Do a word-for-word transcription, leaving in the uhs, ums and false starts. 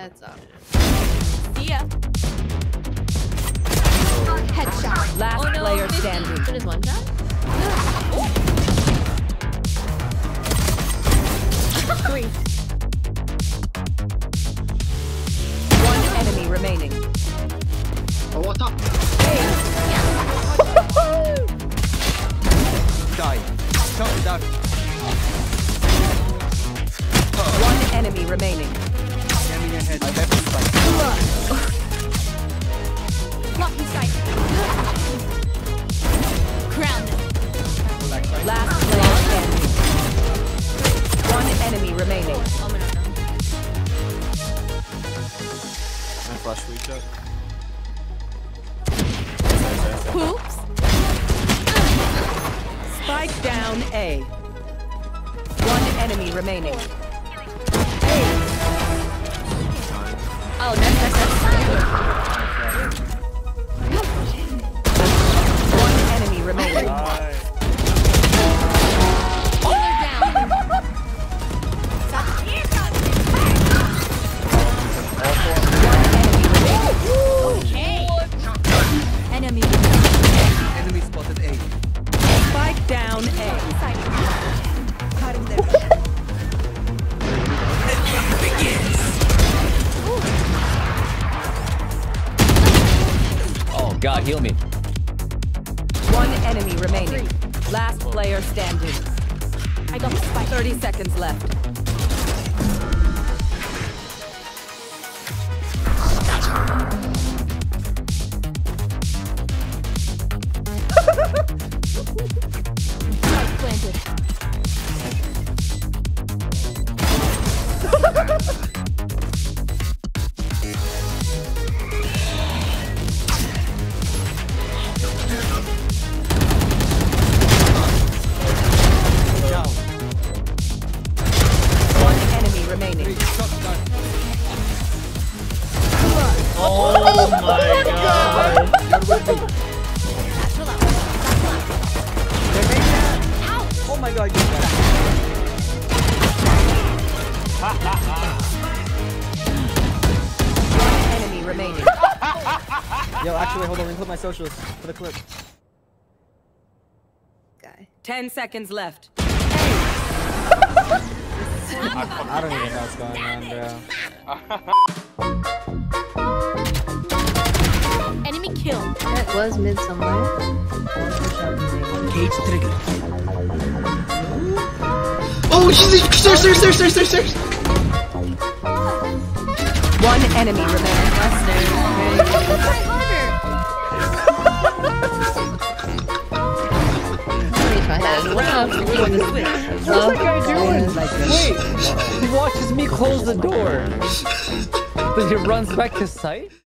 Heads up. See ya. Headshot. Last Oh, no, player fifty. standing. That is one shot. Three. One enemy remaining. Oh, what up? Die. Shot down. One enemy remaining. Enemy ahead. I left his side. Blocking sight. Ground. Black side. Last player standing. One enemy remaining. Oh my god. And flash reach out. Oops. Spike down A. One enemy remaining. Oh, that's that's that's. One enemy remaining. Nice. Enemy. Enemy spotted A. Spike down A. Cutting them. Oh God, heal me. One enemy remaining. Last player standing. I got the spike. thirty seconds left. Spike planted. Down. One enemy remaining. Shot down. Oh my God. Natural out. Ow! Oh my God, you got One enemy remaining. Yo, actually, hold on. Let me put my socials for the clip. Guy. Ten seconds left. I don't even know what's going on, bro. Enemy kill. That was mid somewhere. Cage trigger. Oh, she's stairs, stairs, stairs, stairs, stairs, stairs. One enemy remaining. Try harder. What's that guy doing? Wait, he watches me close the door. But he runs back to sight?